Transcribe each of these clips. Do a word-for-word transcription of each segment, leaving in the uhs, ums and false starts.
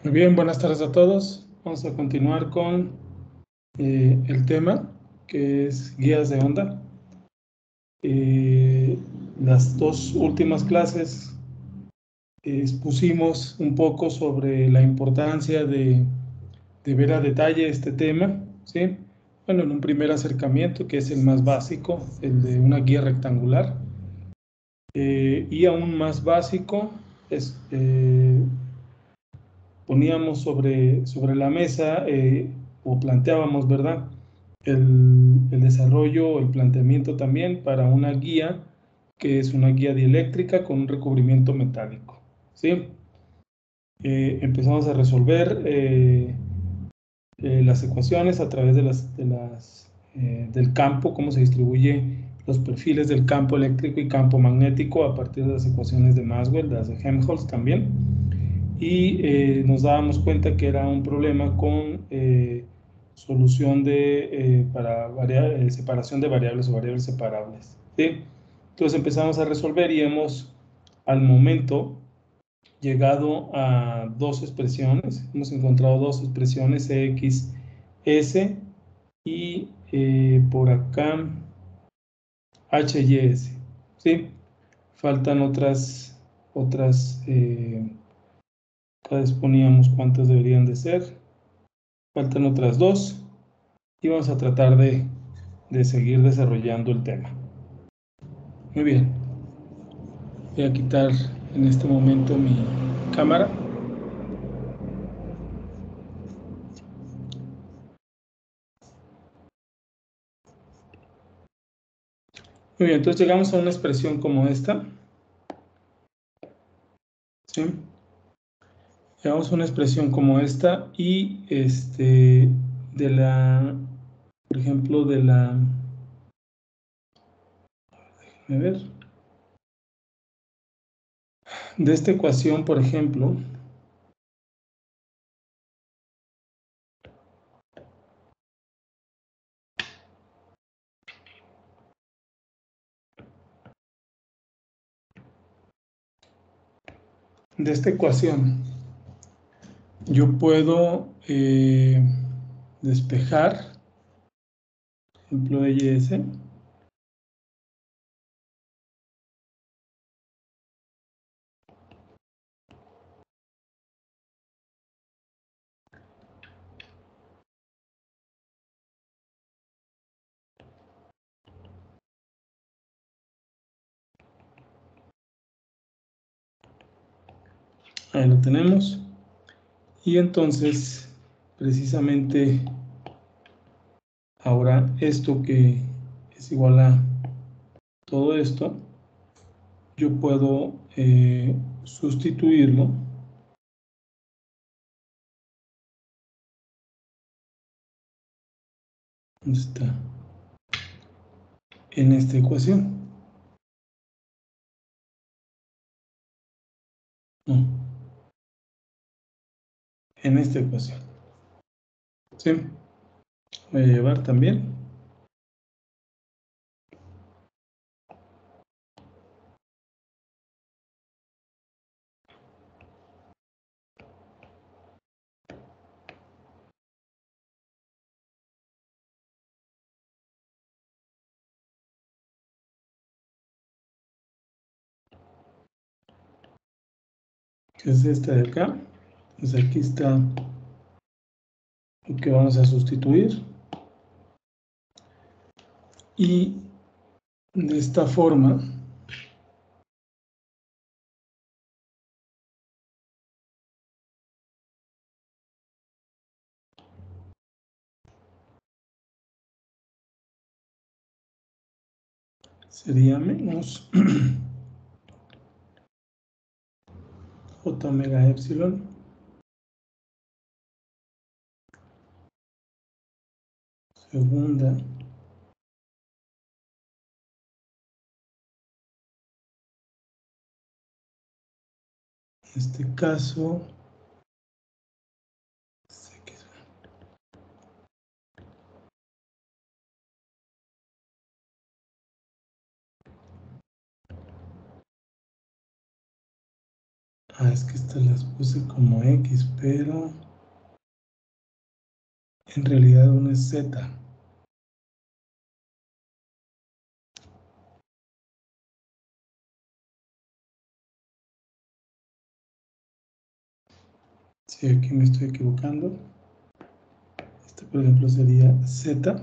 Muy bien, buenas tardes a todos. Vamos a continuar con eh, el tema que es guías de onda. Eh, las dos últimas clases eh, expusimos un poco sobre la importancia de, de ver a detalle este tema, ¿sí? Bueno, en un primer acercamiento, que es el más básico, el de una guía rectangular, eh, y aún más básico es... Eh, poníamos sobre, sobre la mesa eh, o planteábamos, ¿verdad? El, el desarrollo, el planteamiento también para una guía que es una guía dieléctrica con un recubrimiento metálico, ¿sí? Eh, empezamos a resolver eh, eh, las ecuaciones a través de las, de las, eh, del campo, cómo se distribuye los perfiles del campo eléctrico y campo magnético a partir de las ecuaciones de Maxwell, las de Helmholtz también. Y eh, nos dábamos cuenta que era un problema con eh, solución de, eh, para eh, separación de variables o variables separables, ¿sí? Entonces empezamos a resolver y hemos al momento llegado a dos expresiones. Hemos encontrado dos expresiones, X, S y eh, por acá H y S, ¿sí? Faltan otras, otras eh, acá disponíamos cuántas deberían de ser. Faltan otras dos y vamos a tratar de, de seguir desarrollando el tema. Muy bien. Voy a quitar en este momento mi cámara. Muy bien, entonces llegamos a una expresión como esta. ¿Sí? Llegamos a una expresión como esta y este de la, por ejemplo, de la, déjenme ver, de esta ecuación, por ejemplo, de esta ecuación, yo puedo eh, despejar, por ejemplo, Y S, ahí lo tenemos. Y entonces, precisamente, ahora esto que es igual a todo esto, yo puedo eh, sustituirlo. ¿Dónde está? En esta ecuación. No, en esta ecuación. ¿Sí? Voy a llevar también. Que es esta de acá. Entonces aquí está lo que vamos a sustituir. Y de esta forma sería menos J omega epsilon segunda en este caso Ah, es que estas las puse como X, pero en realidad una es Z. Sí, aquí me estoy equivocando. Este, por ejemplo, sería Z.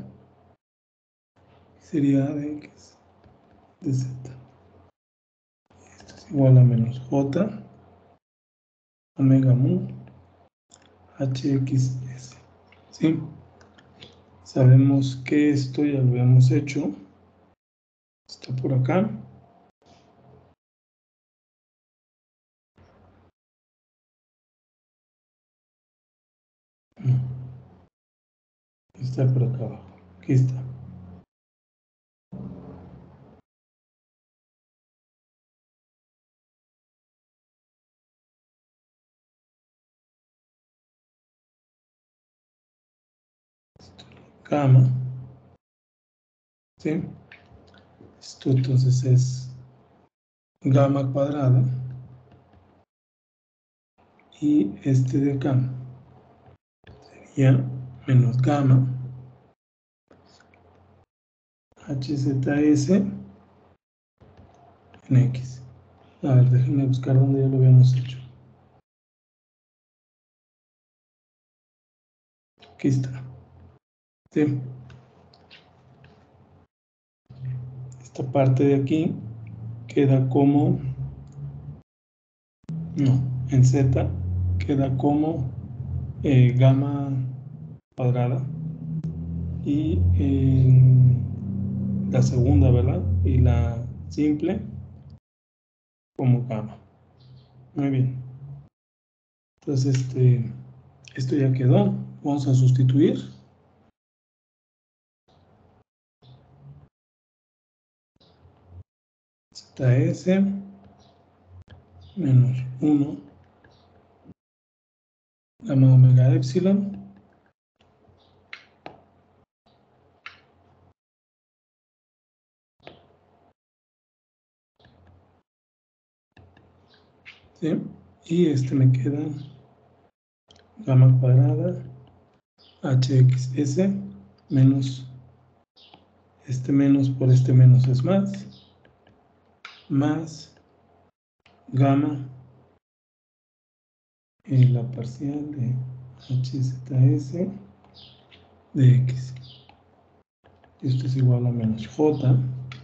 Sería de X, de Z. Esto es igual a menos J, omega mu, H X S. ¿Sí? Sabemos que esto ya lo habíamos hecho. Está por acá. Está por acá abajo. Aquí está. Gamma. ¿Sí? Esto entonces es gamma cuadrada. Y este de acá sería menos gamma H Z S en X. A ver, déjenme buscar donde ya lo habíamos hecho. Aquí está. ¿Sí? Esta parte de aquí queda como, no, en Z queda como eh, gamma cuadrada y en la segunda, ¿verdad? Y la simple como gamma. Muy bien. Entonces, este, esto ya quedó. Vamos a sustituir. Z S menos uno gamma omega epsilon ¿sí? Y este me queda gamma cuadrada H X S menos este menos por este menos es más más gamma en la parcial de H Z S de X. Esto es igual a menos J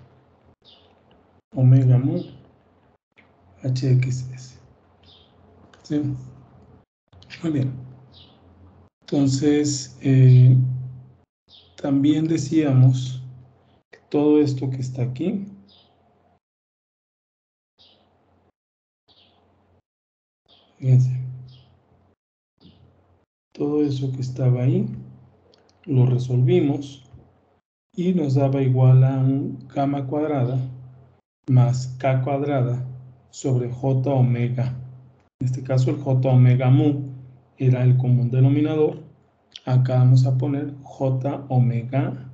omega mu H X S. ¿Sí? Muy bien. Entonces, eh, también decíamos que todo esto que está aquí, fíjense, todo eso que estaba ahí, lo resolvimos y nos daba igual a un gamma cuadrada más K cuadrada sobre J omega. En este caso el J omega mu era el común denominador. Acá vamos a poner J omega.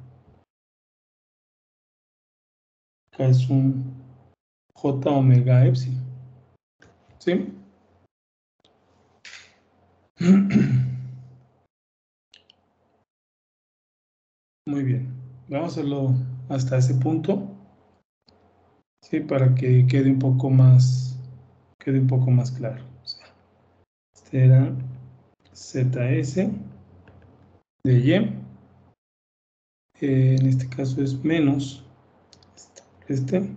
Acá es un J omega epsilon. ¿Sí? Muy bien. Vamos a hacerlo hasta ese punto. Sí, para que quede un poco más, quede un poco más claro. O sea, este era Z S de Y. Eh, en este caso es menos este.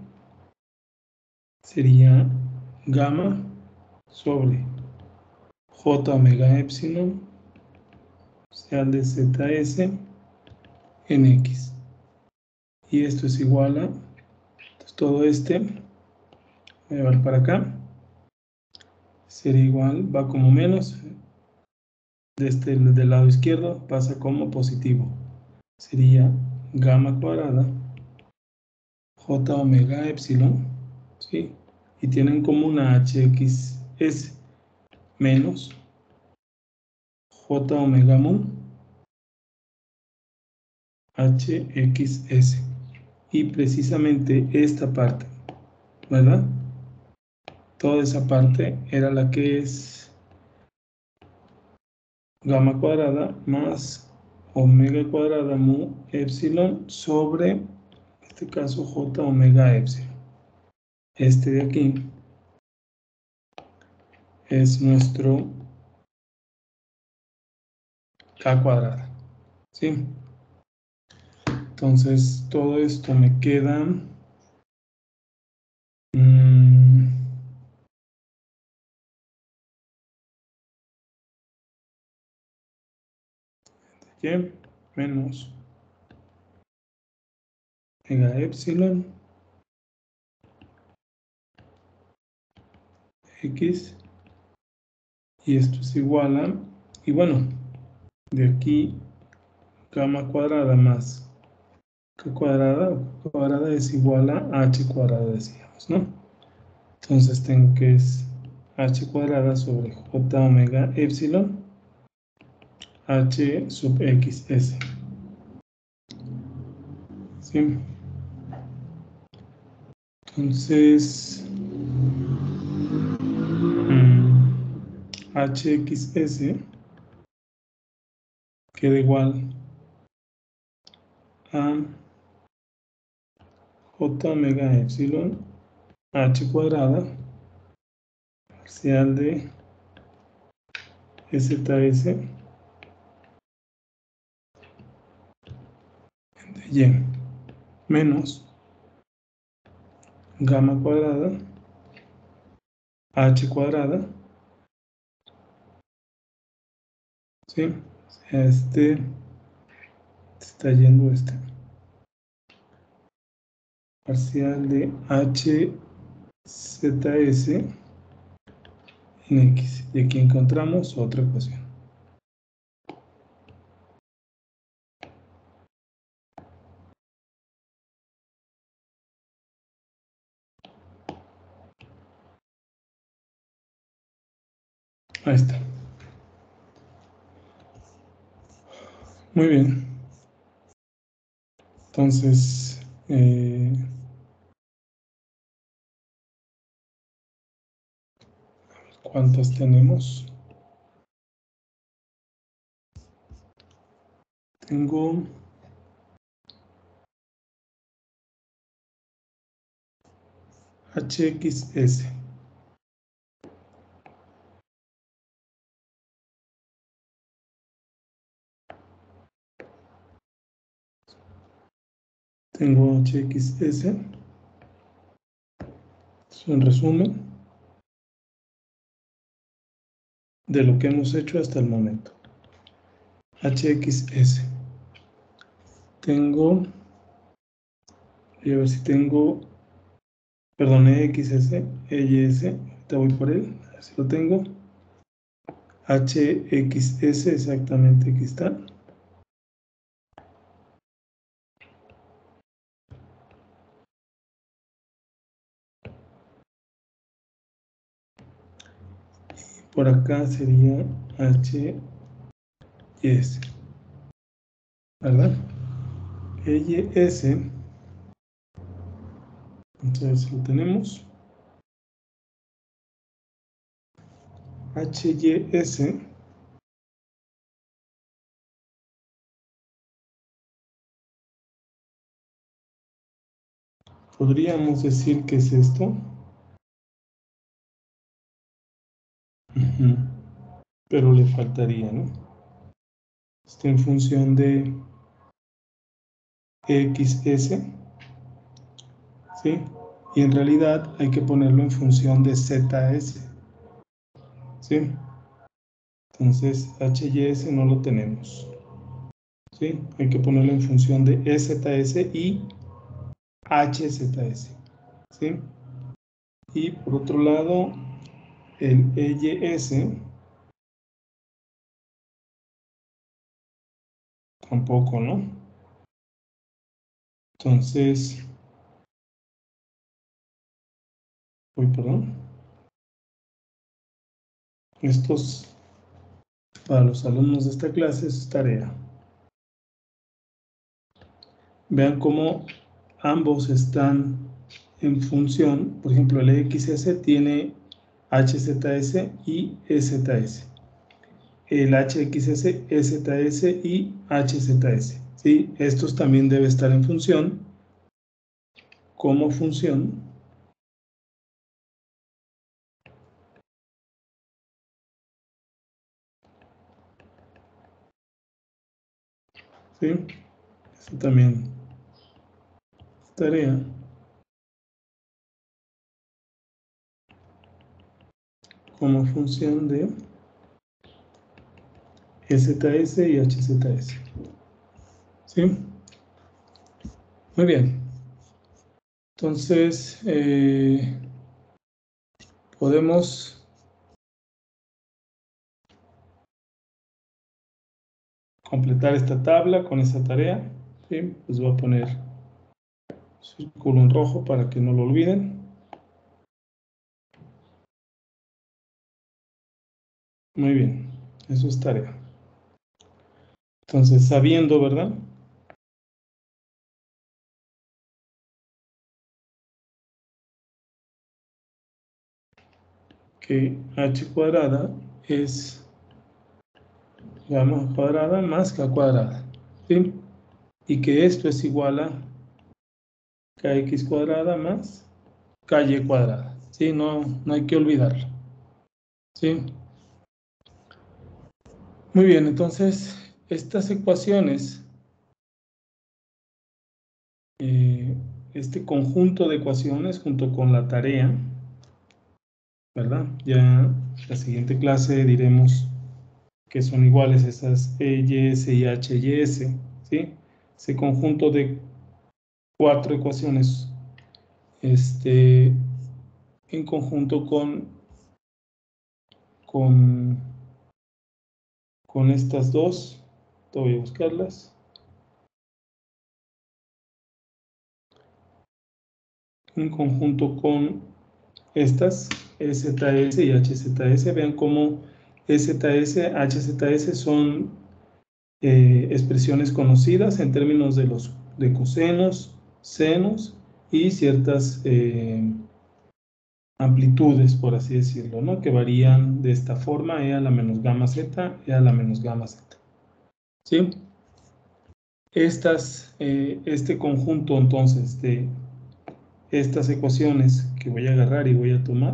Sería gamma sobre J omega epsilon, o sea, de Z S en X. Y esto es igual a, entonces todo este, voy a llevar para acá, sería igual, va como menos, de este, del lado izquierdo pasa como positivo. Sería gamma cuadrada J omega epsilon, ¿sí? Y tienen como una H X S menos J omega mu H X S. Y precisamente esta parte, ¿verdad? toda esa parte era la que es gamma cuadrada más omega cuadrada mu epsilon sobre, en este caso, j omega epsilon. Este de aquí es nuestro K cuadrada, ¿sí? Entonces, todo esto me queda... Mmm, ¿qué? Menos omega epsilon x, y esto es igual a, y bueno, de aquí gamma cuadrada más k cuadrada, k cuadrada es igual a h cuadrada, decíamos, ¿no? Entonces tengo que es h cuadrada sobre j omega epsilon h sub xs, ¿sí? Entonces mmm, hxs queda igual a j omega epsilon h cuadrada parcial de zs de y menos gamma cuadrada h cuadrada, ¿sí? Este está yendo este parcial de hzs en x, y aquí encontramos otra ecuación. Ahí está. Muy bien. Entonces, eh, ¿cuántas tenemos? Tengo hxs. Tengo hxs. Es un resumen de lo que hemos hecho hasta el momento. hxs. Tengo, voy a ver si tengo, perdón, exs, eys, ahorita voy por él, a ver si lo tengo. hxs, exactamente, aquí está. Por acá sería h y s, ¿verdad? eys, entonces lo tenemos. hys podríamos decir que es esto. Uh-huh. Pero le faltaría, ¿no? Está en función de xs, ¿sí? Y en realidad hay que ponerlo en función de zs, ¿sí? Entonces hys no lo tenemos, ¿sí? Hay que ponerlo en función de ezs y hzs, ¿sí? Y por otro lado, el eys tampoco, ¿no? Entonces, uy, perdón. Estos, para los alumnos de esta clase, es tarea. Vean cómo ambos están en función. Por ejemplo, el xs tiene H Z S y E Z S. El H X S, E Z S y H Z S. ¿Sí? Estos también deben estar en función como función ¿sí? Eso también es tarea. Como función de E Z S y H Z S. ¿Sí? Muy bien. Entonces, eh, podemos completar esta tabla con esta tarea. ¿Sí? Les voy a poner círculo en rojo para que no lo olviden. Muy bien, eso es tarea. Entonces, sabiendo, ¿verdad? Que h cuadrada es gamma cuadrada más k cuadrada, ¿sí? Y que esto es igual a kx cuadrada más ky cuadrada, ¿sí? No, no hay que olvidarlo, ¿sí? Muy bien, entonces, estas ecuaciones, eh, este conjunto de ecuaciones junto con la tarea, ¿verdad? Ya en la siguiente clase diremos que son iguales esas E y S y H y S, ¿sí? Ese conjunto de cuatro ecuaciones este, en conjunto con, con, con estas dos, te voy a buscarlas, en conjunto con estas, E Z S y H Z S, vean cómo E Z S, H Z S son eh, expresiones conocidas en términos de los de cosenos, senos y ciertas eh, amplitudes, por así decirlo, ¿no? Que varían de esta forma, E a la menos gamma Z, E a la menos gamma Z. ¿Sí? Estas, eh, este conjunto, entonces, de estas ecuaciones que voy a agarrar y voy a tomar,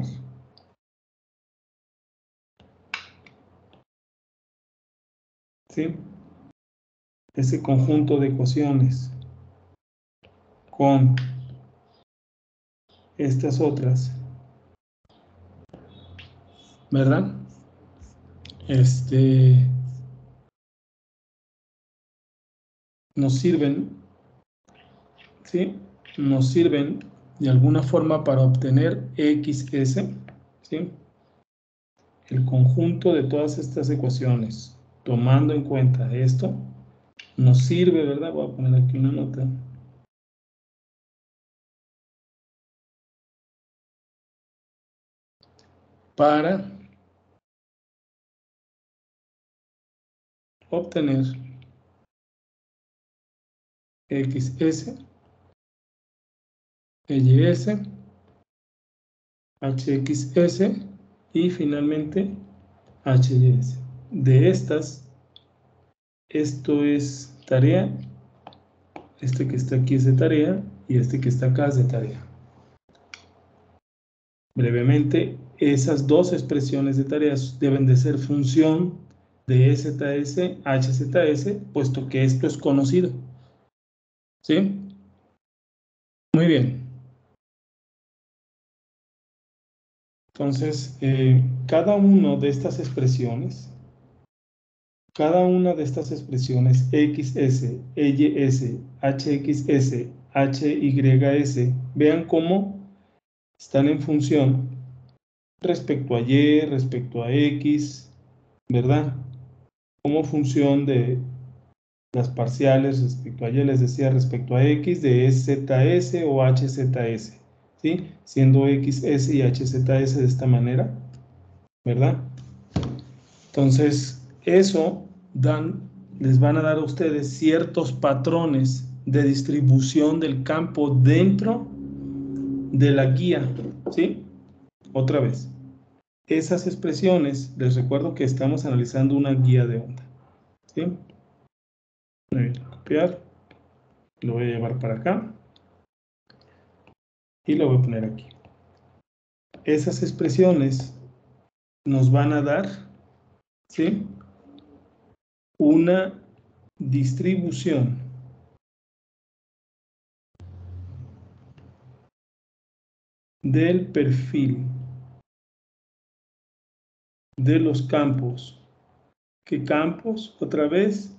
¿sí? Ese conjunto de ecuaciones con estas otras, ¿verdad? Este, nos sirven, ¿sí? Nos sirven de alguna forma para obtener X S, ¿sí? El conjunto de todas estas ecuaciones, tomando en cuenta esto, nos sirve, ¿verdad? Voy a poner aquí una nota. Para obtener X S, Y S, H X S y finalmente H Y S. De estas, esto es tarea, este que está aquí es de tarea y este que está acá es de tarea. Brevemente, esas dos expresiones de tareas deben de ser función de E Z S, H Z S, puesto que esto es conocido. ¿Sí? Muy bien. Entonces, eh, cada una de estas expresiones, cada una de estas expresiones X S, Y S, H X S, H Y S, vean cómo están en función respecto a Y, respecto a X, ¿verdad? Como función de las parciales respecto a Y, les decía, respecto a X de E Z S o H Z S, ¿sí? Siendo X S y H Z S de esta manera, ¿verdad? Entonces, eso dan, les van a dar a ustedes ciertos patrones de distribución del campo dentro de la guía, ¿sí? Otra vez. esas expresiones, les recuerdo que estamos analizando una guía de onda. ¿Sí? Voy a copiar, lo voy a llevar para acá y lo voy a poner aquí. Esas expresiones nos van a dar, ¿sí?, una distribución del perfil de los campos. ¿Qué campos? Otra vez,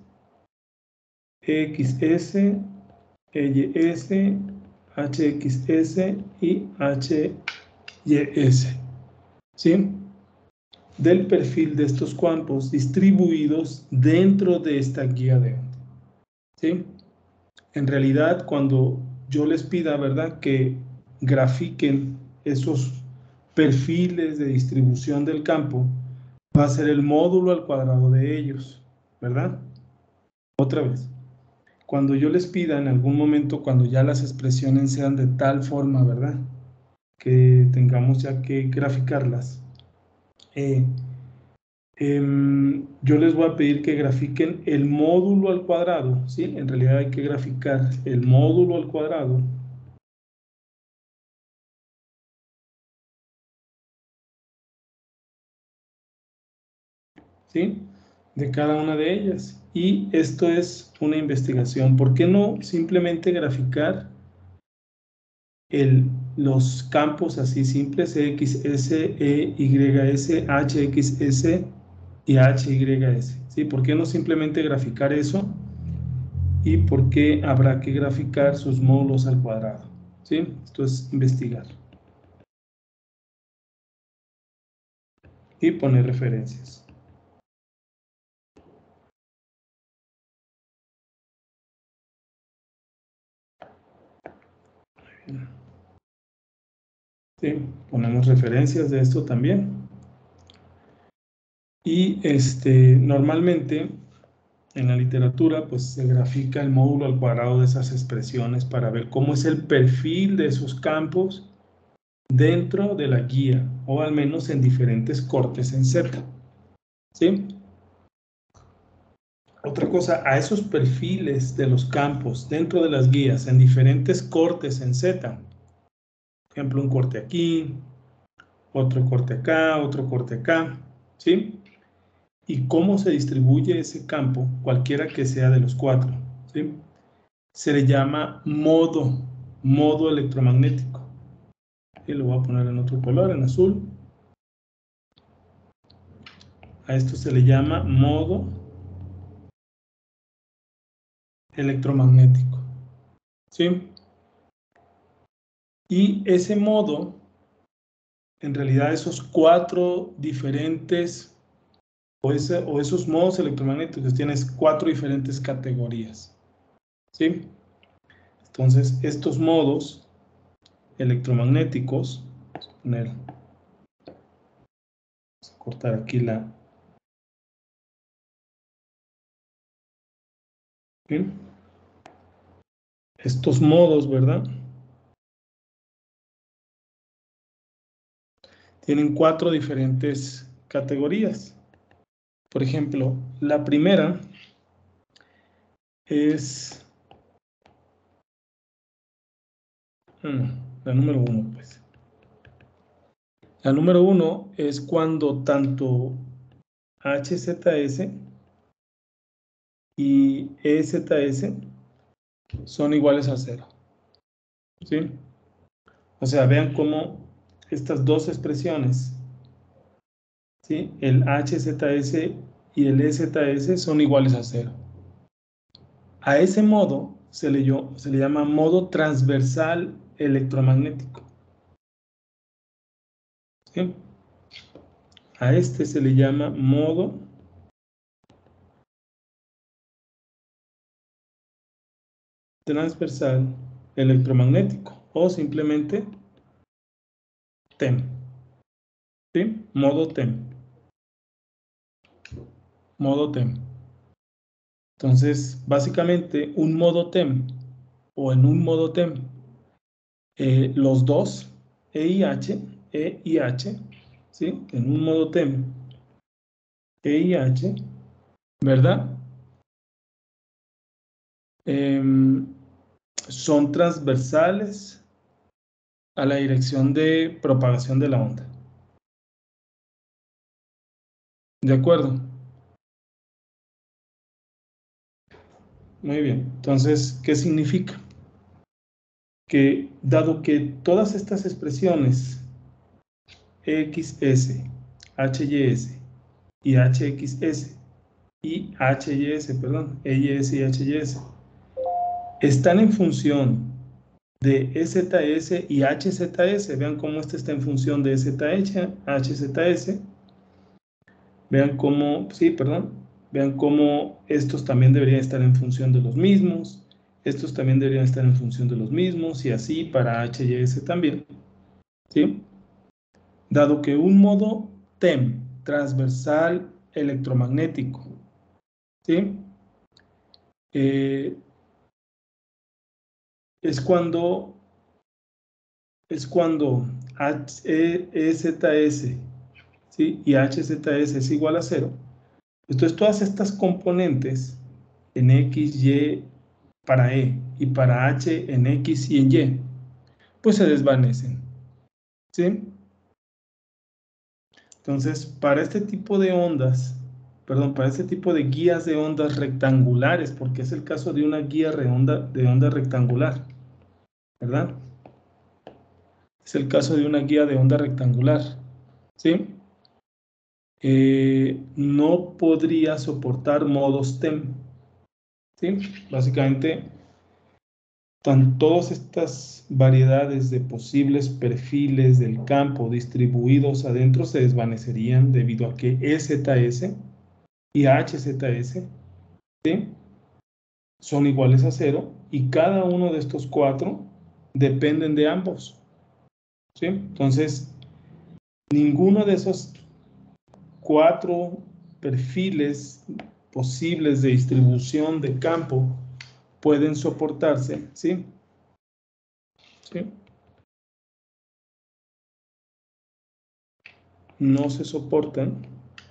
X S, Y S, H X S y H Y S. ¿Sí? Del perfil de estos campos distribuidos dentro de esta guía de onda. ¿Sí? En realidad, cuando yo les pida, ¿verdad?, que grafiquen esos perfiles de distribución del campo, va a ser el módulo al cuadrado de ellos, ¿verdad? Otra vez. Cuando yo les pida en algún momento, cuando ya las expresiones sean de tal forma, ¿verdad?, que tengamos ya que graficarlas, eh, eh, yo les voy a pedir que grafiquen el módulo al cuadrado, ¿sí? En realidad hay que graficar el módulo al cuadrado ¿sí?, de cada una de ellas. Y esto es una investigación. ¿Por qué no simplemente graficar el, los campos así simples, X S, E, Y S, H X S y H Y S? ¿Sí? ¿Por qué no simplemente graficar eso? ¿Y por qué habrá que graficar sus módulos al cuadrado? ¿Sí? Esto es investigar. Y poner referencias. Sí, ponemos referencias de esto también. Y este, normalmente en la literatura pues se grafica el módulo al cuadrado de esas expresiones para ver cómo es el perfil de esos campos dentro de la guía, o al menos en diferentes cortes en Z. ¿Sí? Otra cosa, a esos perfiles de los campos dentro de las guías en diferentes cortes en Z, por ejemplo, un corte aquí, otro corte acá, otro corte acá, ¿sí? Y cómo se distribuye ese campo, cualquiera que sea de los cuatro, ¿sí?, se le llama modo, modo electromagnético. Y lo voy a poner en otro color, en azul. A esto se le llama modo electromagnético. ¿Sí? Y ese modo, en realidad esos cuatro diferentes, o, ese, o esos modos electromagnéticos, tienes cuatro diferentes categorías. ¿Sí? Entonces, estos modos electromagnéticos, vamos a poner, vamos a cortar aquí la... ¿Sí? Estos modos, ¿verdad?, tienen cuatro diferentes categorías. Por ejemplo, la primera es la número uno, pues. La número uno es cuando tanto H Z S y E Z S son iguales a cero. ¿Sí? O sea, vean cómo estas dos expresiones, ¿sí?, el H Z S y el E Z S son iguales a cero. A ese modo se le, se le llama modo transversal electromagnético. ¿Sí? A este se le llama modo transversal electromagnético o simplemente T E M. ¿Sí? Modo T E M. Modo T E M. Entonces, básicamente, un modo T E M o en un modo T E M, eh, los dos, E y H, E y H, ¿sí? En un modo TEM, E y H, ¿verdad? Eh, son transversales a la dirección de propagación de la onda. ¿De acuerdo? Muy bien. Entonces, ¿qué significa? Que dado que todas estas expresiones X S, H Y S y H X S y H Y S, perdón, E Y S y H Y S están en función de E Z S y H Z S. Vean cómo este está en función de E Z H, H Z S. Vean cómo, sí, perdón, vean cómo estos también deberían estar en función de los mismos, estos también deberían estar en función de los mismos, y así para H y S también, ¿sí? Dado que un modo TEM, transversal electromagnético, ¿sí? Eh, es cuando, es cuando E Z S, ¿sí? Y H Z S es igual a cero. Entonces, todas estas componentes en X, Y para E y para H en X y en Y, pues se desvanecen, ¿sí? Entonces, para este tipo de ondas, perdón, para este tipo de guías de ondas rectangulares, porque es el caso de una guía de onda, de onda rectangular, ¿verdad? Es el caso de una guía de onda rectangular, ¿sí? Eh, no podría soportar modos TEM, ¿sí? Básicamente, tan, todas estas variedades de posibles perfiles del campo distribuidos adentro se desvanecerían debido a que E Z S y H Z S, ¿sí? Son iguales a cero y cada uno de estos cuatro dependen de ambos, ¿sí? Entonces, ninguno de esos cuatro perfiles posibles de distribución de campo pueden soportarse, ¿sí? ¿Sí? No se soportan.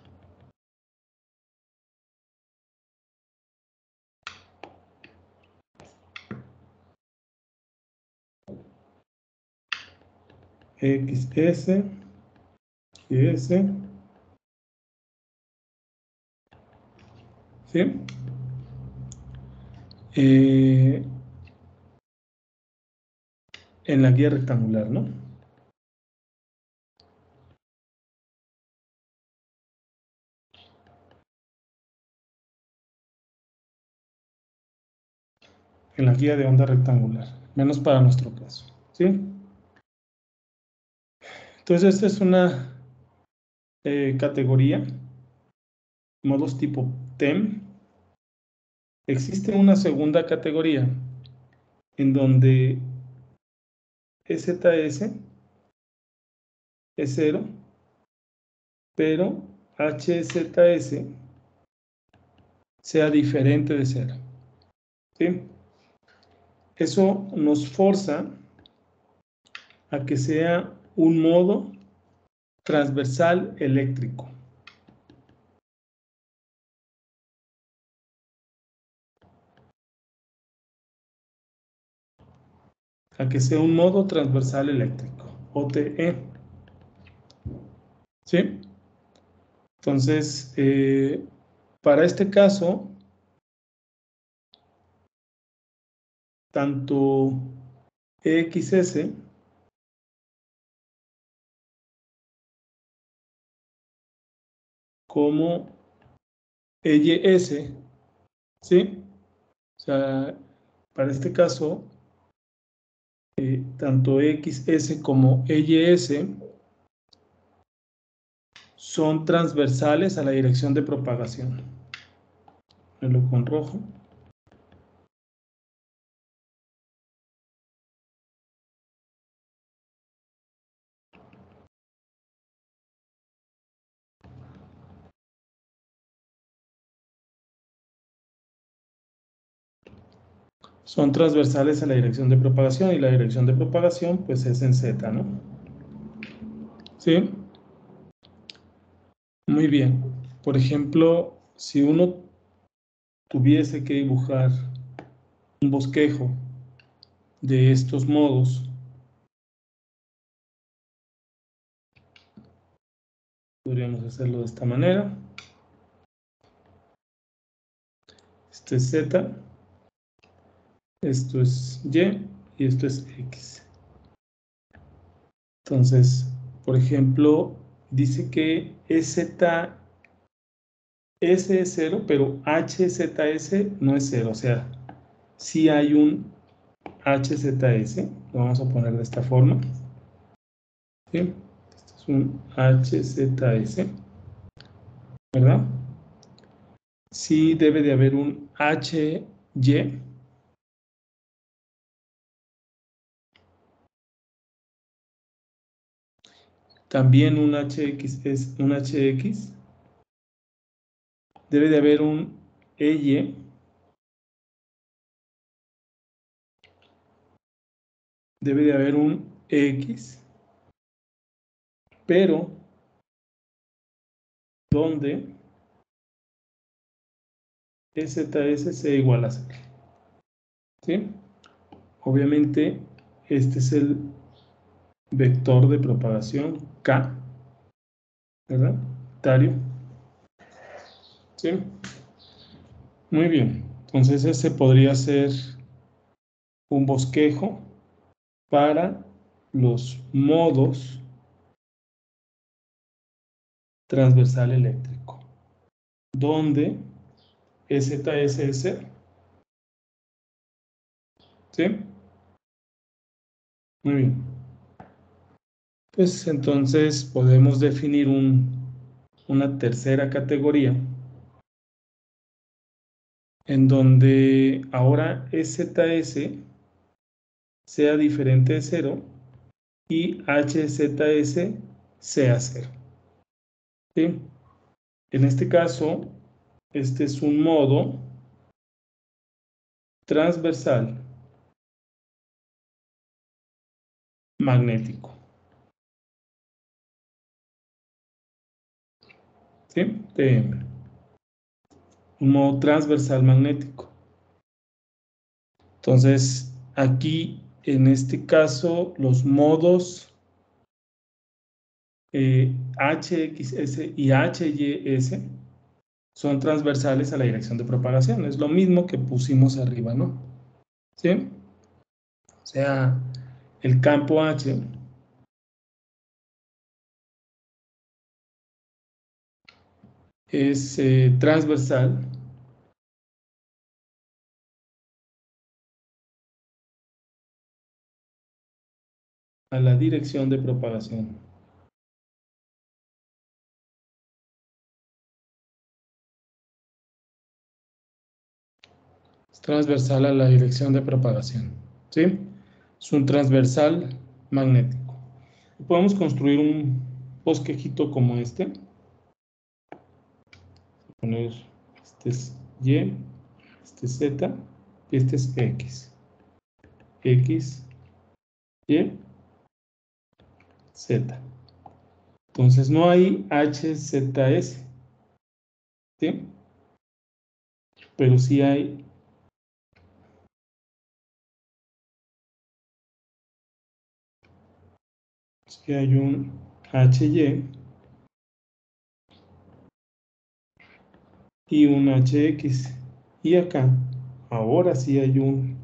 X S, Y S, ¿sí? Eh, en la guía rectangular, ¿no? En la guía de onda rectangular, menos para nuestro caso, ¿sí? Entonces, esta es una eh, categoría, modos tipo TEM. Existe una segunda categoría en donde E Z S es cero, pero H Z S sea diferente de cero, ¿sí? Eso nos forza a que sea un modo transversal eléctrico. A que sea un modo transversal eléctrico, O T E. ¿Sí? Entonces, eh, para este caso, tanto E X S como E Y S, ¿sí? O sea, para este caso, eh, tanto E X S como E Y S son transversales a la dirección de propagación. Lo con rojo. Son transversales a la dirección de propagación y la dirección de propagación pues es en Z, ¿no? ¿Sí? Muy bien. Por ejemplo, si uno tuviese que dibujar un bosquejo de estos modos, podríamos hacerlo de esta manera. Esto es Z, esto es Y y esto es X. Entonces, por ejemplo, dice que Z S es cero, pero H Z S no es cero. O sea, sí hay un H Z S, lo vamos a poner de esta forma. ¿Sí? Este es un H Z S, ¿verdad? Sí debe de haber un H Y. También un H X es un H X. Debe de haber un E Y. Debe de haber un X. Pero, ¿dónde Z S sea igual a cero? ¿Sí? Obviamente, este es el vector de propagación K, ¿verdad? Tario. ¿Sí? Muy bien. Entonces, ese podría ser un bosquejo para los modos transversal eléctrico, donde Z S es cero. ¿Sí? Muy bien. Pues entonces podemos definir un, una tercera categoría en donde ahora Z S sea diferente de cero y H Z S sea cero. ¿Sí? En este caso, este es un modo transversal magnético. ¿Sí? T M. Un modo transversal magnético. Entonces, aquí, en este caso, los modos eh, H X S y H Y S son transversales a la dirección de propagación. Es lo mismo que pusimos arriba, ¿no? ¿Sí? O sea, el campo H es eh, transversal a la dirección de propagación. Es transversal a la dirección de propagación. ¿Sí? Es un transversal magnético. Podemos construir un bosquejito como este. Poner, este es Y, este es Z y este es X. X, Y, Z. Entonces no hay H Z S, ¿sí? Pero sí hay sí hay un H Y y un H X. Y acá, ahora sí hay un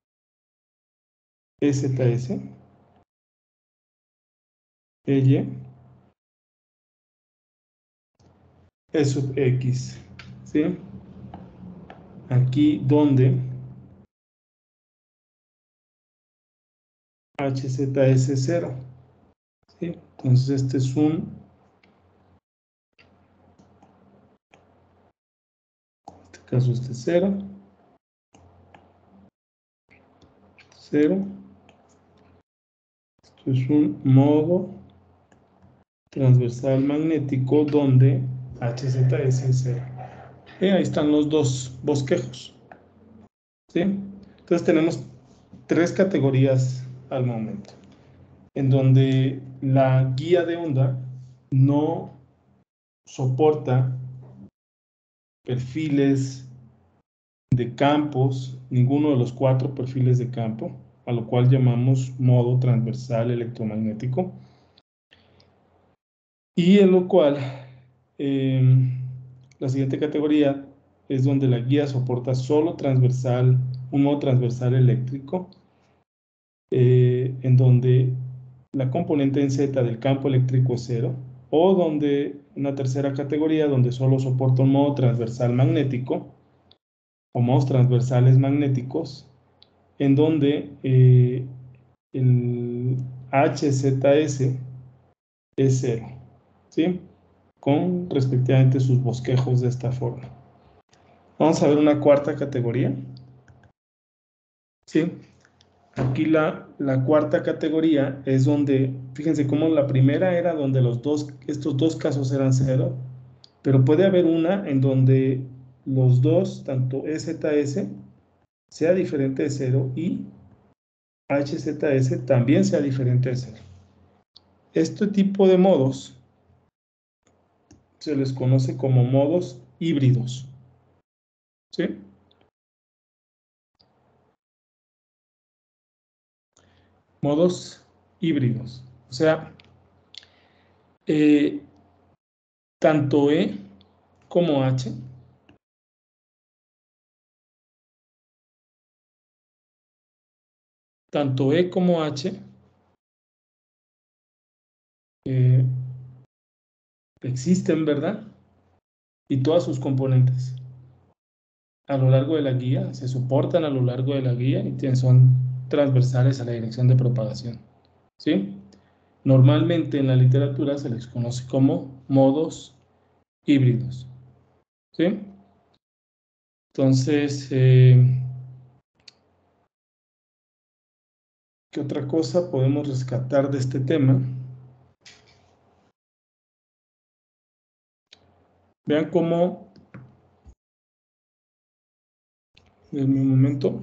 E Z S, E Y, E sub X, ¿sí? Aquí donde H Z S cero, ¿sí? Entonces este es un, en este caso este es cero, cero. Esto es un modo transversal magnético donde H Z S es cero. Y ahí están los dos bosquejos, ¿sí? Entonces tenemos tres categorías al momento, en donde la guía de onda no soporta perfiles de campos, ninguno de los cuatro perfiles de campo, a lo cual llamamos modo transversal electromagnético, y en lo cual eh, la siguiente categoría es donde la guía soporta solo transversal, un modo transversal eléctrico, eh, en donde la componente en Z del campo eléctrico es cero, o donde una tercera categoría donde solo soporta un modo transversal magnético, o modos transversales magnéticos, en donde eh, el H Z S es cero, ¿sí? Con respectivamente sus bosquejos de esta forma. Vamos a ver una cuarta categoría, ¿sí? Aquí la, la cuarta categoría es donde, fíjense cómo la primera era donde los dos, estos dos casos eran cero, pero puede haber una en donde los dos, tanto E Z S, sea diferente de cero y H Z S también sea diferente de cero. Este tipo de modos se les conoce como modos híbridos, ¿sí? Modos híbridos. O sea, eh, tanto E como H tanto E como H eh, existen, ¿verdad? Y todas sus componentes a lo largo de la guía, se soportan a lo largo de la guía y son transversales a la dirección de propagación, ¿sí? Normalmente en la literatura se les conoce como modos híbridos, ¿sí? Entonces, eh, ¿qué otra cosa podemos rescatar de este tema? Vean cómo, en un momento,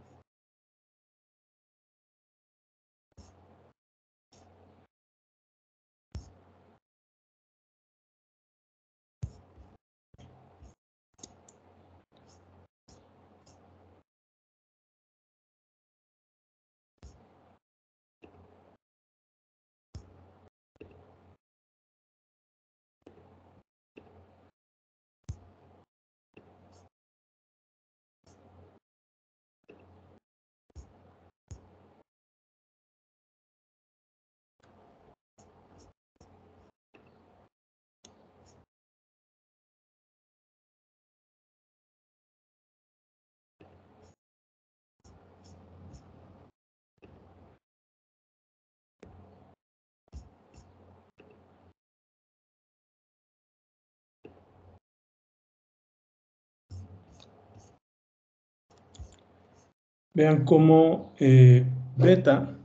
vean cómo eh, beta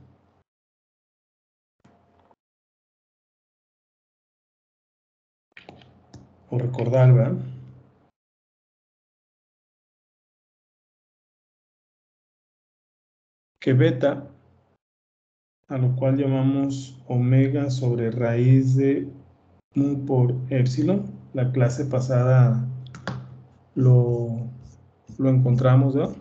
o recordar, ¿verdad? Que beta, a lo cual llamamos omega sobre raíz de mu por epsilon, la clase pasada lo, lo encontramos, ¿verdad?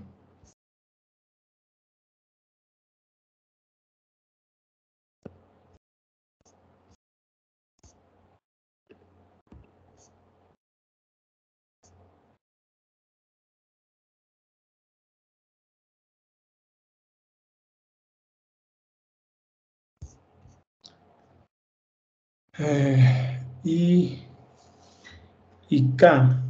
Eh, y, y K,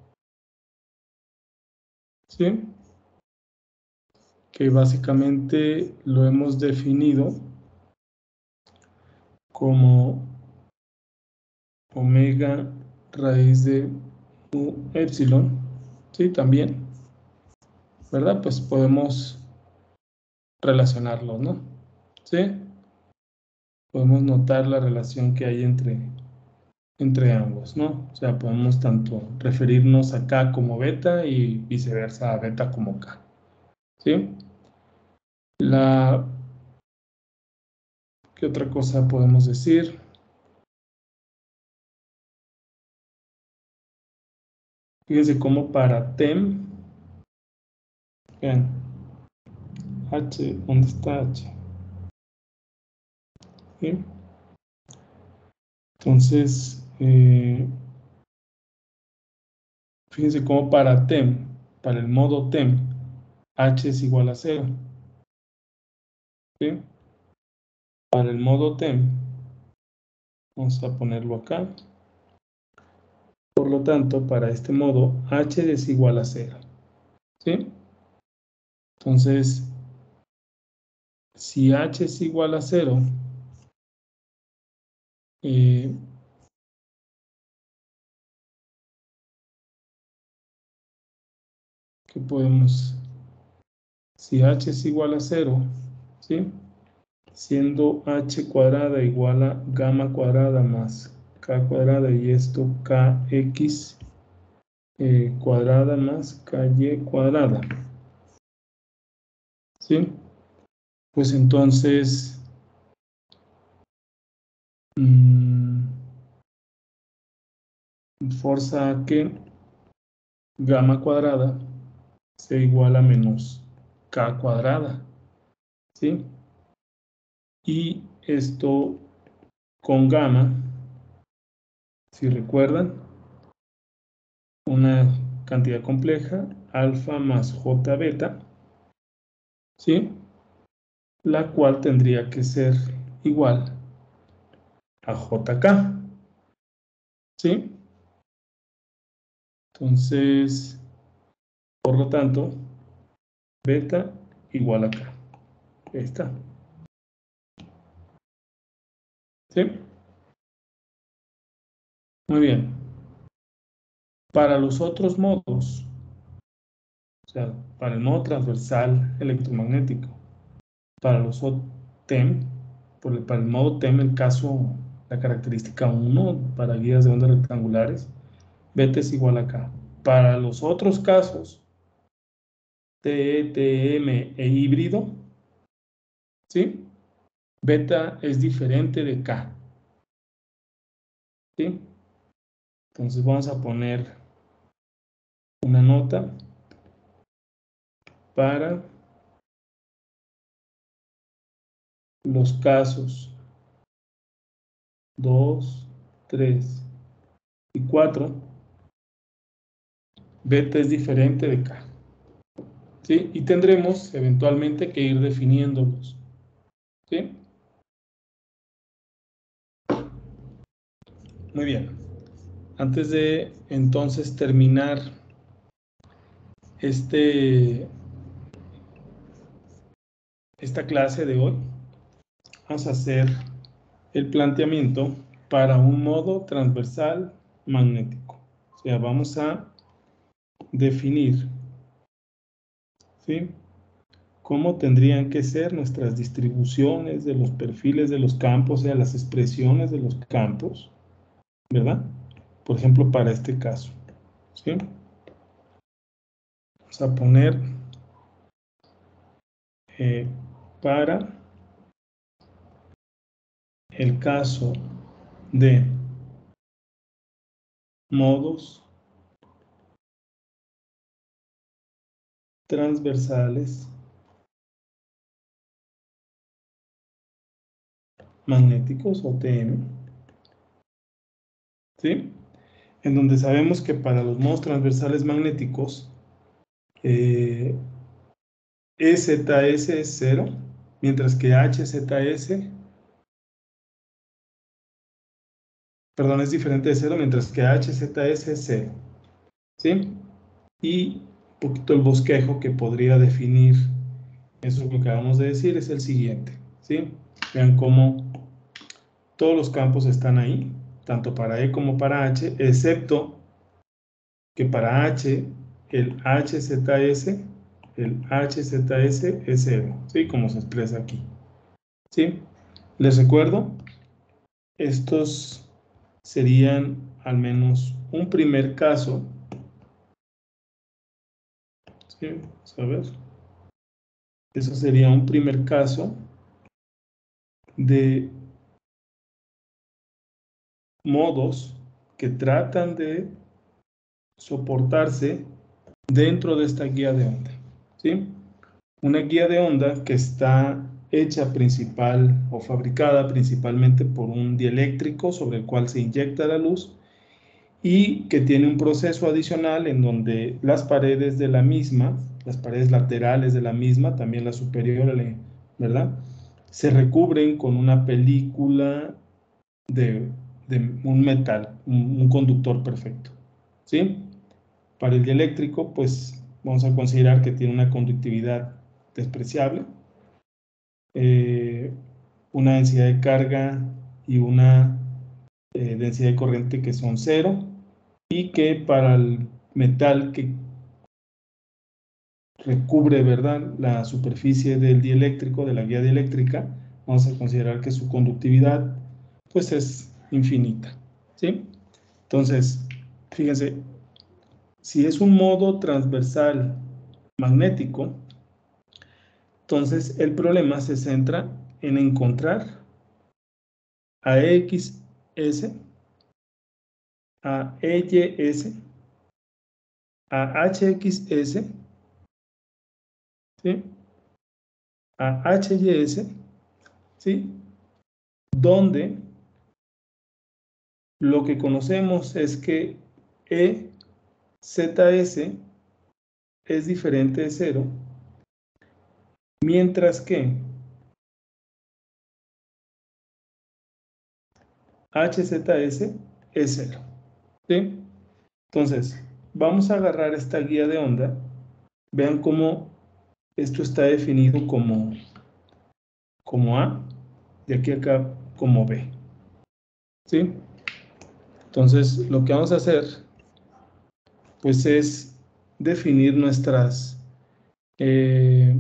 ¿sí? Que básicamente lo hemos definido como omega raíz de mu epsilon, ¿sí? También, ¿verdad? Pues podemos relacionarlos, ¿no? ¿Sí? Podemos notar la relación que hay entre, entre ambos, ¿no? O sea, podemos tanto referirnos a K como beta y viceversa a beta como K, ¿sí? La, ¿qué otra cosa podemos decir? Fíjense cómo para tem, vean, H, ¿dónde está H? ¿Sí? Entonces, eh, fíjense cómo para tem, para el modo tem, H es igual a cero. ¿Sí? Para el modo tem, vamos a ponerlo acá. Por lo tanto, para este modo, H es igual a cero. ¿Sí? Entonces, si H es igual a cero, eh, ¿qué podemos? Si H es igual a cero, ¿sí? Siendo H cuadrada igual a gamma cuadrada más K cuadrada y esto Kx eh, cuadrada más Ky cuadrada, ¿sí? Pues entonces, mmm, fuerza a que gamma cuadrada sea igual a menos K cuadrada, ¿sí? Y esto con gamma, si recuerdan, una cantidad compleja, alfa más j beta, ¿sí? La cual tendría que ser igual a jk, ¿sí? Entonces, por lo tanto, beta igual a k. Ahí está. ¿Sí? Muy bien. Para los otros modos, o sea, para el modo transversal electromagnético, para los TEM, por el, para el modo TEM, el caso, la característica uno, para guías de ondas rectangulares, beta es igual a k. Para los otros casos, T E, T M e híbrido, ¿sí? Beta es diferente de k, ¿sí? Entonces vamos a poner una nota para los casos dos, tres y cuatro. Beta es diferente de k, ¿sí? Y tendremos eventualmente que ir definiéndolos, ¿sí? Muy bien. Antes de entonces terminar este, esta clase de hoy, vamos a hacer el planteamiento para un modo transversal magnético. O sea, vamos a definir, ¿sí?, cómo tendrían que ser nuestras distribuciones de los perfiles de los campos, o sea, las expresiones de los campos, ¿verdad? Por ejemplo, para este caso, ¿sí? Vamos a poner eh, para el caso de modos transversales magnéticos o T M, ¿sí? En donde sabemos que para los modos transversales magnéticos eh, E Z S es cero, mientras que H Z S, perdón, es diferente de cero, mientras que H Z S es cero, ¿sí? Y un poquito el bosquejo que podría definir eso que acabamos de decir es el siguiente, ¿sí? Vean cómo todos los campos están ahí, tanto para E como para H, excepto que para H, el H Z S, el H Z S es cero, ¿sí? Como se expresa aquí, ¿sí? Les recuerdo, estos serían al menos un primer caso, ¿sí? Vamos a ver. Eso sería un primer caso de modos que tratan de soportarse dentro de esta guía de onda, ¿sí? Una guía de onda que está hecha principal o fabricada principalmente por un dieléctrico sobre el cual se inyecta la luz y que tiene un proceso adicional en donde las paredes de la misma, las paredes laterales de la misma, también la superior, ¿verdad?, se recubren con una película de, de un metal, un, un conductor perfecto, ¿sí? Para el dieléctrico, pues vamos a considerar que tiene una conductividad despreciable, eh, una densidad de carga y una eh, densidad de corriente que son cero, y que para el metal que recubre, ¿verdad?, la superficie del dieléctrico, de la guía dieléctrica, vamos a considerar que su conductividad pues es infinita, ¿sí? Entonces, fíjense, si es un modo transversal magnético, entonces el problema se centra en encontrar a X S, a E Y S, a H X S, ¿sí?, a H Y S, ¿sí?, donde lo que conocemos es que E Z S es diferente de cero, mientras que H Z S es cero, ¿sí? Entonces, vamos a agarrar esta guía de onda. Vean cómo esto está definido como, como A, y aquí acá como B, ¿sí? Entonces, lo que vamos a hacer, pues es definir nuestras, eh,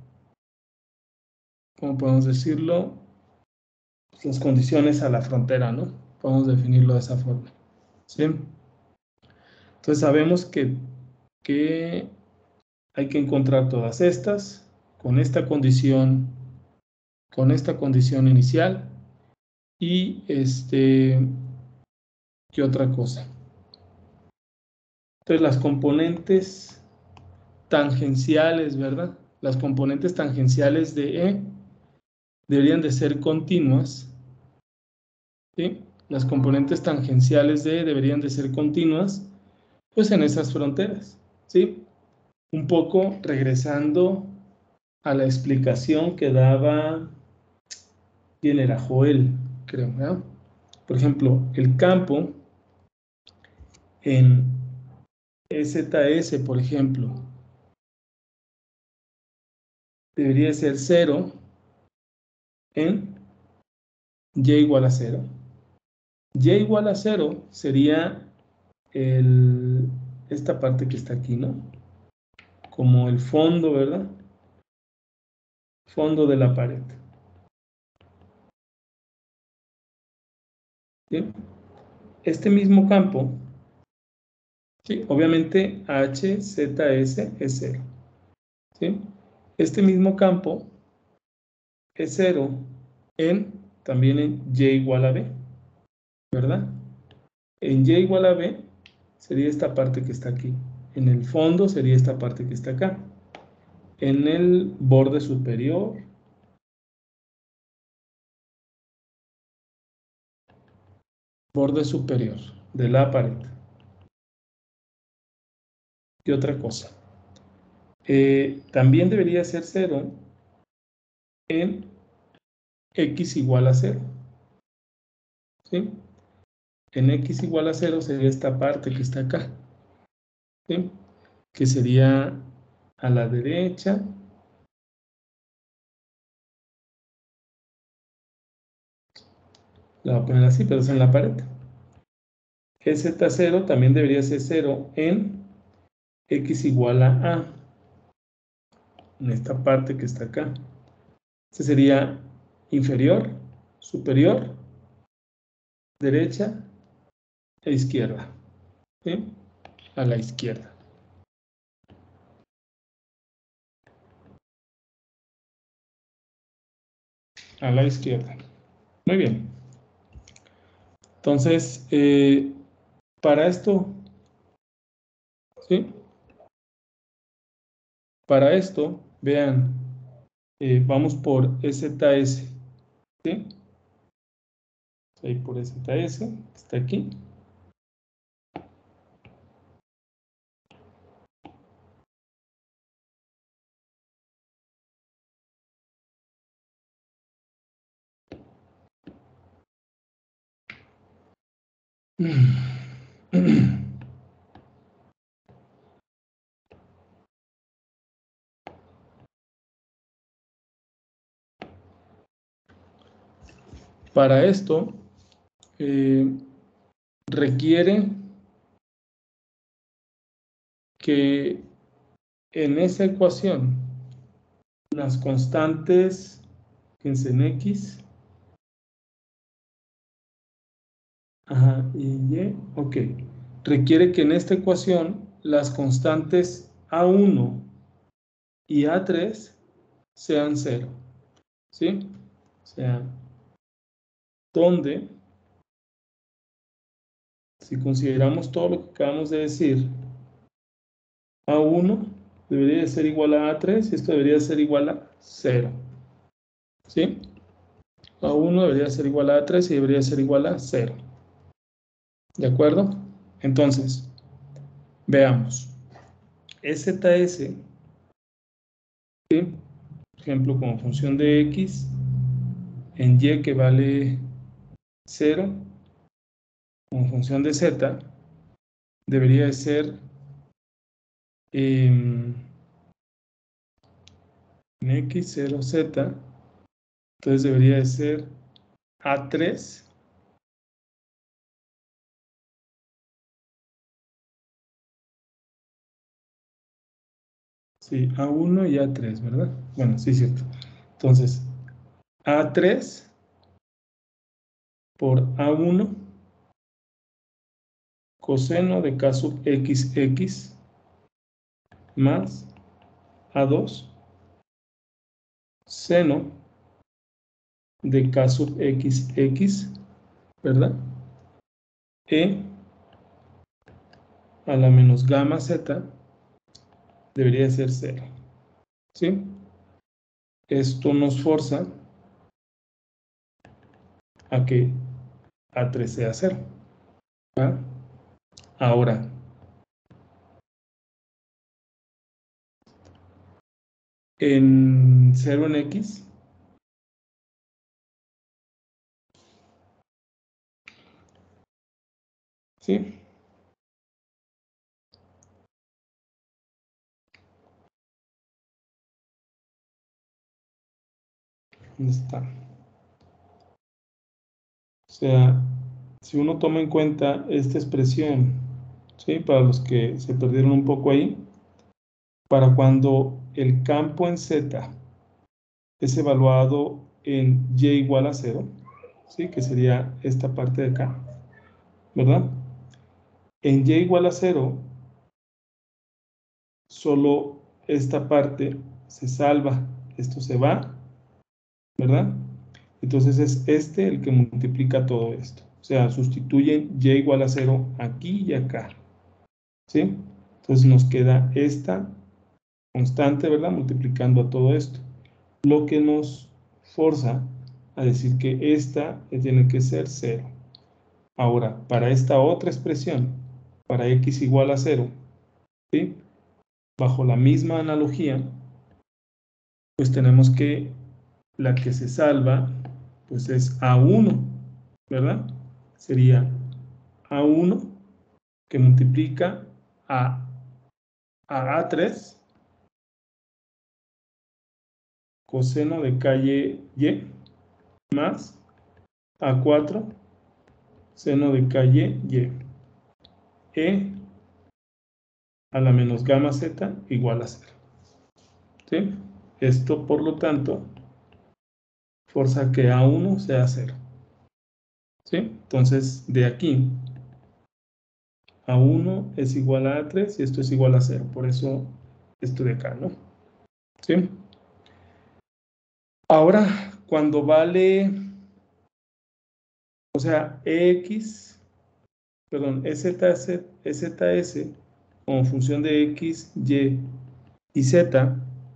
¿cómo podemos decirlo?, las condiciones a la frontera, ¿no? Podemos definirlo de esa forma, ¿sí? Entonces sabemos que, que hay que encontrar todas estas con esta condición, con esta condición inicial y este, ¿qué otra cosa? Entonces las componentes tangenciales, ¿verdad? Las componentes tangenciales de E deberían de ser continuas, ¿sí? Las componentes tangenciales de E deberían de ser continuas, pues en esas fronteras, ¿sí? Un poco regresando a la explicación que daba, ¿quién era? Joel, creo, ¿verdad? Por ejemplo, el campo en E Z S, por ejemplo, debería ser cero en Y igual a cero. Y igual a cero sería el, esta parte que está aquí, ¿no? Como el fondo, ¿verdad? Fondo de la pared. ¿Sí? Este mismo campo, ¿sí?, obviamente H Z S es cero, ¿sí? Este mismo campo es cero en, también en Y igual a B, ¿verdad? En Y igual a B sería esta parte que está aquí. En el fondo sería esta parte que está acá. En el borde superior, borde superior de la pared. ¿Qué otra cosa? Eh, también debería ser cero en X igual a cero, ¿sí? En X igual a cero sería esta parte que está acá, ¿sí?, que sería a la derecha, la voy a poner así, pero es en la pared. E Z cero también debería ser cero en X igual a A, en esta parte que está acá. Este sería inferior, superior, derecha e izquierda, ¿sí?, a la izquierda. A la izquierda. Muy bien. Entonces, eh, para esto, ¿sí? Para esto, vean, eh, vamos por Z S, ¿sí? Ahí por Z S, está aquí. Para esto, eh, requiere que en esa ecuación las constantes, fíjense en X, ajá, y Y, ok, requiere que en esta ecuación las constantes A uno y A tres sean cero, ¿sí? O sea, donde, si consideramos todo lo que acabamos de decir, A uno debería ser igual a A tres y esto debería ser igual a cero, ¿sí? A uno debería ser igual a A tres y debería ser igual a cero, ¿de acuerdo? Entonces, veamos. Z S, ¿sí? Por ejemplo, como función de X en Y que vale cero, como función de Z, debería de ser eh, en X cero Z, entonces debería de ser A tres, sí, A uno y A tres, ¿verdad? Bueno, sí, cierto. Entonces, A tres por A uno coseno de K sub X X más A dos seno de K sub X X, ¿verdad? E a la menos gamma Z debería ser cero, ¿sí? Esto nos forza a que A tres sea cero, ¿verdad? Ahora, en cero en X, ¿sí? ¿Dónde está? O sea, si uno toma en cuenta esta expresión, ¿sí? Para los que se perdieron un poco ahí, para cuando el campo en Z es evaluado en Y igual a cero, ¿sí? Que sería esta parte de acá, ¿verdad? En Y igual a cero, solo esta parte se salva, esto se va, ¿verdad? Entonces es este el que multiplica todo esto. O sea, sustituyen Y igual a cero aquí y acá, ¿sí? Entonces nos queda esta constante, ¿verdad? Multiplicando a todo esto. Lo que nos forza a decir que esta tiene que ser cero. Ahora, para esta otra expresión, para X igual a cero, ¿sí? Bajo la misma analogía, pues tenemos que la que se salva, pues es A uno, ¿verdad? Sería A uno que multiplica a, a A3 coseno de calle Y más A cuatro seno de calle Y. E a la menos gamma Z igual a cero, ¿sí? Esto, por lo tanto, forza que A uno sea cero, ¿sí? Entonces, de aquí, A uno es igual a A tres y esto es igual a cero. Por eso, esto de acá, ¿no? ¿Sí? Ahora, cuando vale, o sea, X, perdón, E Z S, E Z S como función de X, Y y Z,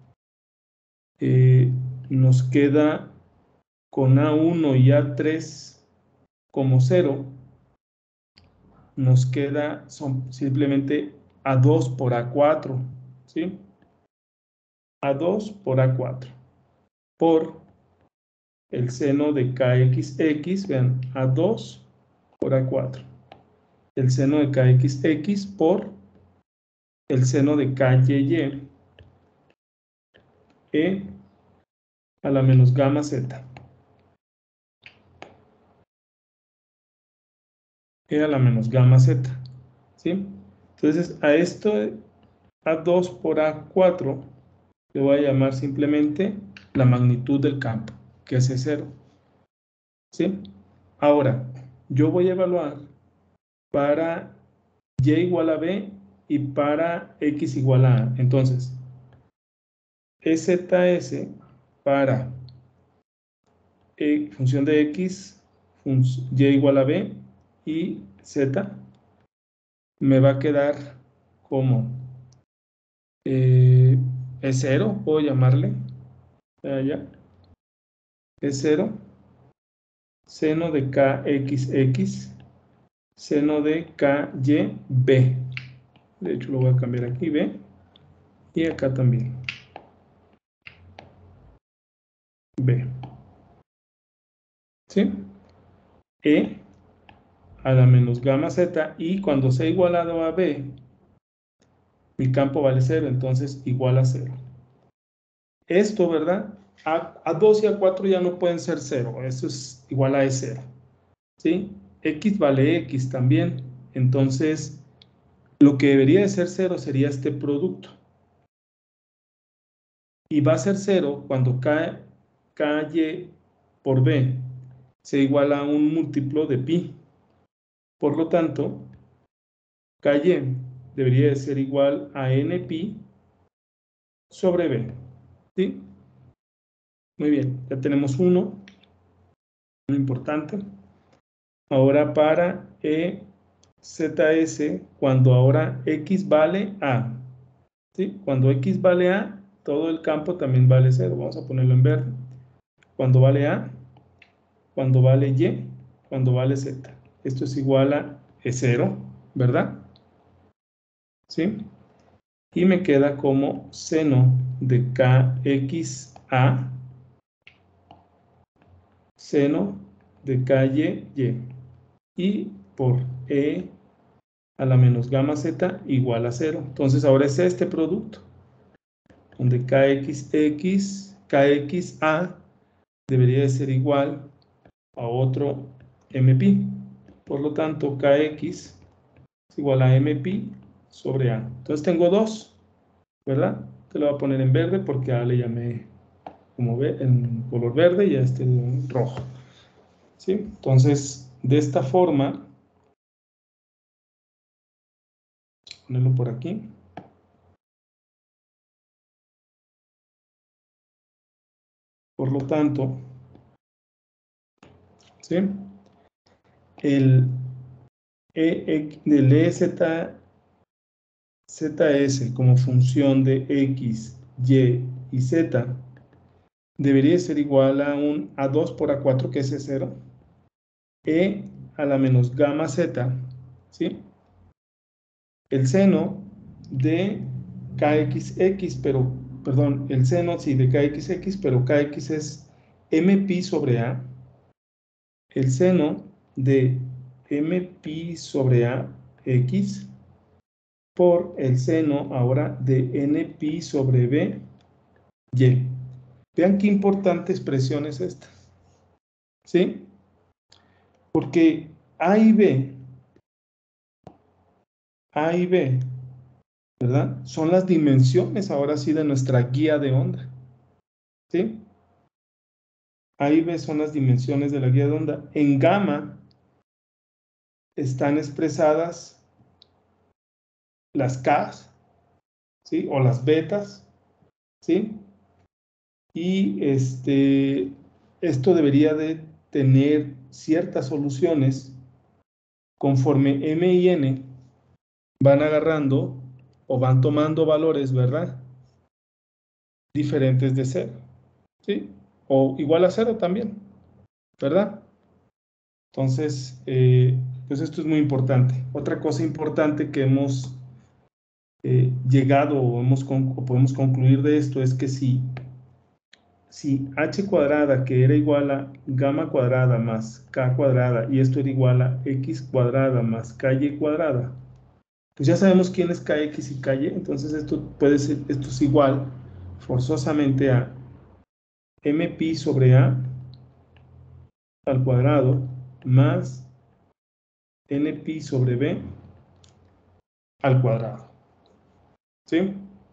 eh, nos queda con A uno y A tres como cero, nos queda son simplemente A dos por A cuatro, ¿sí? A dos por A cuatro, por el seno de K X X, vean, A dos por A cuatro. El seno de K X X por el seno de K Y Y, E a la menos gamma Z. E a la menos gamma Z, ¿sí? Entonces, a esto, A dos por A cuatro, le voy a llamar simplemente la magnitud del campo, que es E cero, ¿sí? Ahora, yo voy a evaluar para Y igual a B y para X igual a A. Entonces, E Z S para E, función de X, fun Y igual a B y Z, me va a quedar como eh, E cero, puedo llamarle, allá, E cero, seno de K X X, seno de K Y B. De hecho, lo voy a cambiar aquí, B, y acá también, B. ¿Sí? E a la menos gamma Z, y cuando sea igualado a B, mi campo vale cero, entonces igual a cero. Esto, ¿verdad? A, a dos y a cuatro ya no pueden ser cero, eso es igual a E cero, ¿sí? X vale X también, entonces lo que debería de ser cero sería este producto. Y va a ser cero cuando K, KY por B se iguala a un múltiplo de pi. Por lo tanto, K Y debería de ser igual a N pi sobre B. ¿Sí? Muy bien, ya tenemos uno, muy importante. Ahora para E Z S, cuando ahora X vale A. ¿Sí? Cuando X vale A, todo el campo también vale cero. Vamos a ponerlo en verde. Cuando vale A, cuando vale Y, cuando vale Z. Esto es igual a E cero, ¿verdad? ¿Sí? Y me queda como seno de K X A, seno de K Y Y, y por E a la menos gamma Z igual a cero. Entonces ahora es este producto, donde K X X, K X A debería de ser igual a otro M pi. Por lo tanto, K X es igual a M pi sobre A. Entonces tengo dos, ¿verdad? Te lo voy a poner en verde porque A le llamé como ve, en color verde y a este en rojo. ¿Sí? Entonces, de esta forma, ponerlo por aquí. Por lo tanto, ¿sí? El E, del E Z, ZS como función de X, Y y Z debería ser igual a un A dos por A cuatro, que es E cero, E a la menos gamma Z, ¿sí? El seno de K X X, pero, perdón, el seno, sí, de K X X, pero K X es M pi sobre A. El seno de M pi sobre A X por el seno ahora de N pi sobre B Y. Vean qué importante expresión es esta, ¿sí? Porque A y B, A y B, ¿verdad? Son las dimensiones ahora sí de nuestra guía de onda, ¿sí? A y B son las dimensiones de la guía de onda. En gamma están expresadas las K, ¿sí? O las betas, ¿sí? Y este, esto debería de tener ciertas soluciones conforme M y N van agarrando o van tomando valores, ¿verdad? Diferentes de cero, ¿sí? O igual a cero también, ¿verdad? Entonces, eh, pues esto es muy importante. Otra cosa importante que hemos eh, llegado o, hemos con, o podemos concluir de esto es que si, si h cuadrada, que era igual a gamma cuadrada más k cuadrada, y esto era igual a x cuadrada más ky cuadrada, pues ya sabemos quién es kx y ky, entonces esto puede ser, esto es igual forzosamente a m pi sobre a al cuadrado más n pi sobre b al cuadrado, ¿sí?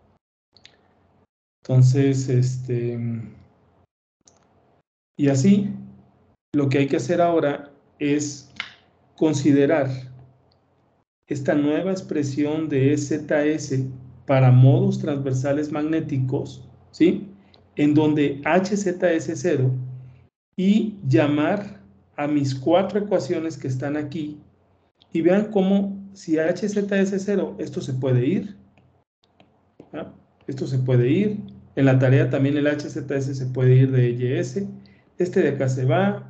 Entonces, este, y así, lo que hay que hacer ahora es considerar esta nueva expresión de E Z S para modos transversales magnéticos, ¿sí? En donde H Z S es cero, y llamar a mis cuatro ecuaciones que están aquí, y vean cómo si H Z S es cero, esto se puede ir, ¿ah? Esto se puede ir, en la tarea también el H Z S se puede ir de Y S, este de acá se va,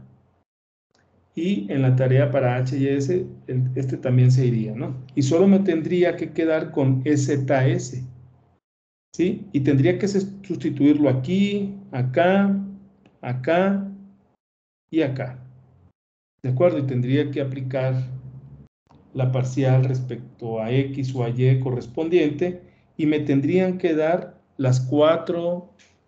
y en la tarea para H y S, el, este también se iría, ¿no? Y solo me tendría que quedar con E Z S, ¿sí? Y tendría que sustituirlo aquí, acá, acá y acá, ¿de acuerdo? Y tendría que aplicar la parcial respecto a X o a Y correspondiente, y me tendrían que dar las cuatro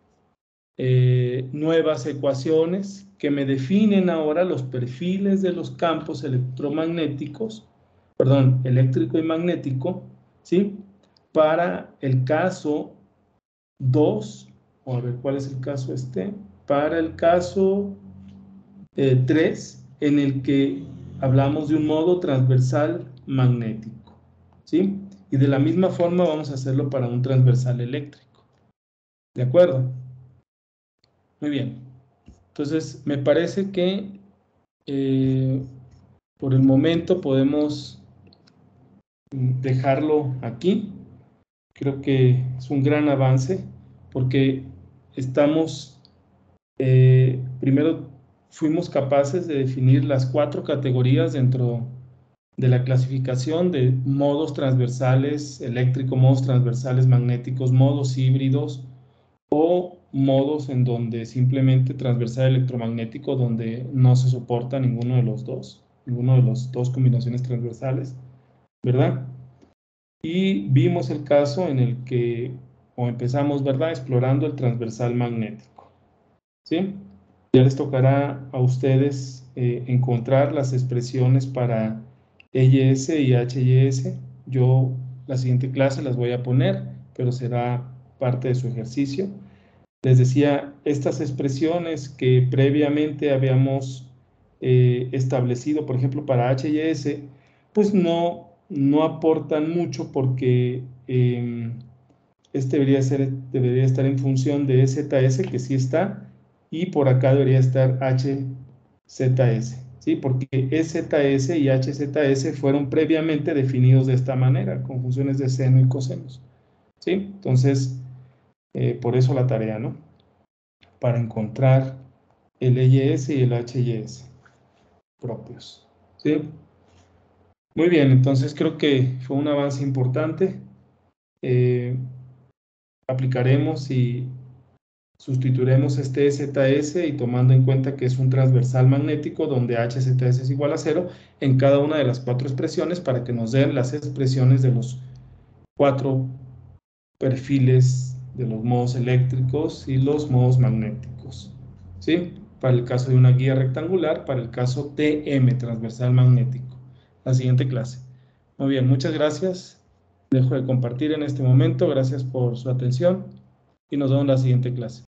eh, nuevas ecuaciones que me definen ahora los perfiles de los campos electromagnéticos, perdón, eléctrico y magnético, ¿sí? Para el caso dos, o a ver cuál es el caso este, para el caso eh, tres, en el que hablamos de un modo transversal magnético, ¿sí? Y de la misma forma vamos a hacerlo para un transversal eléctrico, ¿de acuerdo? Muy bien. Entonces, me parece que eh, por el momento podemos dejarlo aquí. Creo que es un gran avance porque estamos, eh, primero fuimos capaces de definir las cuatro categorías dentro de la clasificación de modos transversales eléctricos, modos transversales magnéticos, modos híbridos o modos en donde simplemente transversal electromagnético, donde no se soporta ninguno de los dos, ninguno de las dos combinaciones transversales, ¿verdad? Y vimos el caso en el que, o empezamos, ¿verdad?, explorando el transversal magnético, ¿sí? Ya les tocará a ustedes eh, encontrar las expresiones para E Y S y H Y S. Yo la siguiente clase las voy a poner, pero será parte de su ejercicio. Les decía, estas expresiones que previamente habíamos eh, establecido, por ejemplo, para H y S, pues no, no aportan mucho porque eh, este debería, ser, debería estar en función de E Z S, que sí está, y por acá debería estar H Z S, ¿sí? Porque E Z S y H Z S fueron previamente definidos de esta manera, con funciones de seno y cosenos, ¿sí? Entonces, eh, por eso la tarea, ¿no? Para encontrar el E Y S y el H Y S propios, ¿sí? Muy bien, entonces creo que fue un avance importante. Eh, aplicaremos y sustituiremos este E Z S y tomando en cuenta que es un transversal magnético donde H Z S es igual a cero en cada una de las cuatro expresiones para que nos den las expresiones de los cuatro perfiles de los modos eléctricos y los modos magnéticos, ¿sí? Para el caso de una guía rectangular, para el caso T M, transversal magnético. La siguiente clase. Muy bien, muchas gracias. Dejo de compartir en este momento. Gracias por su atención y nos vemos en la siguiente clase.